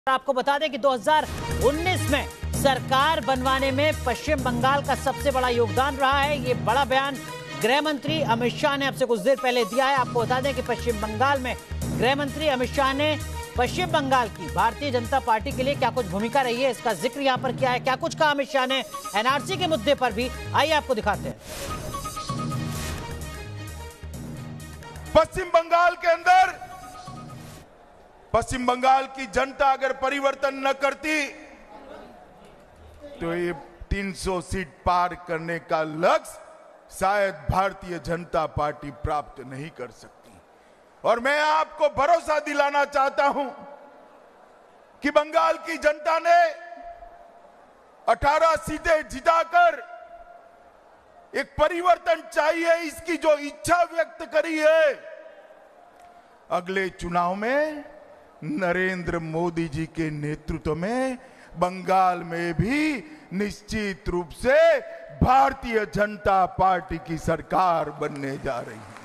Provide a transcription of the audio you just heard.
आपको बता दें कि 2019 में सरकार बनवाने में पश्चिम बंगाल का सबसे बड़ा योगदान रहा है। ये बड़ा बयान गृह मंत्री अमित शाह ने आपसे कुछ देर पहले दिया है। आपको बता दें कि पश्चिम बंगाल में गृह मंत्री अमित शाह ने पश्चिम बंगाल की भारतीय जनता पार्टी के लिए क्या कुछ भूमिका रही है, इसका जिक्र यहाँ पर किया है। क्या कुछ कहा अमित शाह ने एनआरसी के मुद्दे पर भी, आइए आपको दिखाते हैं। पश्चिम बंगाल के अंदर पश्चिम बंगाल की जनता अगर परिवर्तन न करती तो ये 300 सीट पार करने का लक्ष्य शायद भारतीय जनता पार्टी प्राप्त नहीं कर सकती। और मैं आपको भरोसा दिलाना चाहता हूं कि बंगाल की जनता ने 18 सीटें जिताकर एक परिवर्तन चाहिए इसकी जो इच्छा व्यक्त करी है, अगले चुनाव में नरेंद्र मोदी जी के नेतृत्व में बंगाल में भी निश्चित रूप से भारतीय जनता पार्टी की सरकार बनने जा रही है।